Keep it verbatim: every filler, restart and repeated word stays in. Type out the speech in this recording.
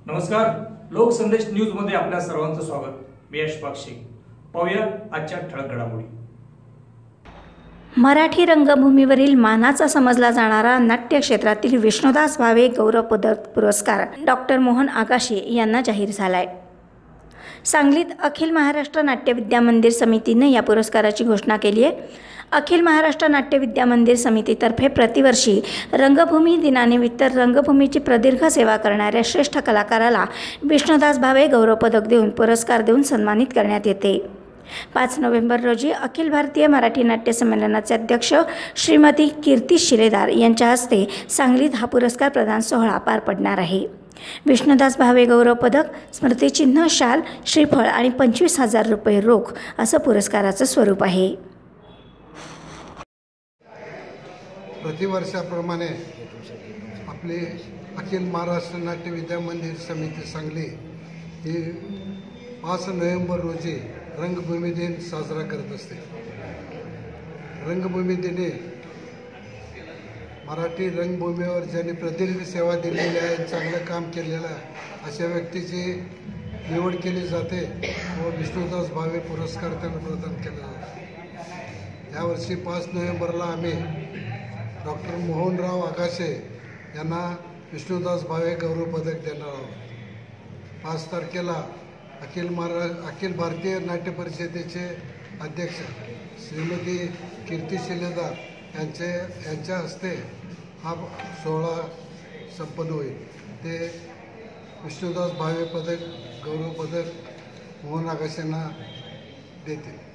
नमस्कार, लोकसंदेश न्यूज मध्ये आपल्या सर्वांचं स्वागत। मी अशफाक शेख। पाहूया आजच्या ठळक घडामोडी। मराठी रंगभूमीवरील मानाचा समजला जाणारा नाट्य क्षेत्रातील विष्णुदास भावे गौरव पदक पुरस्कार डॉक्टर मोहन आगाशे यांना जाहीर झालाय। सांगलीत अखिल महाराष्ट्र नाट्य विद्या मंदिर समितीने या पुरस्काराची घोषणा केली आहे। अखिल महाराष्ट्र नाट्य विद्या मंदिर समितीतर्फे प्रतिवर्षी रंगभूमी दिनानिमित्त रंगभूमीची प्रदीर्घ सेवा करणाऱ्या श्रेष्ठ कलाकाराला विष्णुदास भावे गौरव पदक देऊन पुरस्कार देऊन सन्मानित करण्यात येते। पाच नोव्हेंबर रोजी अखिल भारतीय मराठी नाट्य संमेलनाचे अध्यक्ष श्रीमती कीर्ती शिलेदार यांच्या हस्ते सांगलीत हा पुरस्कार प्रदान सोहळा पार पडणार आहे। विष्णुदास भावे गौरव पदक, स्मृतिचिन्ह, शाल, श्रीफळ आणि पंचवीस हजार रुपये रोख असं पुरस्काराचं स्वरूप आहे। प्रतिवर्षाप्रमाणे आपले अखिल महाराष्ट्र नाट्य विद्या मंदिर समिती सांगली ही पाच नोव्हेंबर रोजी रंगभूमी दिन साजरा करत असते। रंगभूमी दिनी मराठी रंगभूमीवर ज्यांनी प्रदीर्घ सेवा दिलेली आहे, चांगलं काम केलेलं आहे, अशा व्यक्तीची निवड केली जाते व विष्णुदास भावे पुरस्कार त्यांना प्रदान केला जातो। यावर्षी पाच नोव्हेंबरला आम्ही डॉक्टर मोहनराव आगाशे यांना विष्णुदास भावे गौरव पदक देणार आहोत। पाच तारखेला अखिल महारा अखिल भारतीय नाट्य परिषदेचे अध्यक्ष श्रीमती कीर्ती शिलेदार यांचे यांच्या हस्ते हा सोहळा संपन्न होईल। ते विष्णुदास भावे पदक गौरव पदक मोहन आगाशेंना देतील।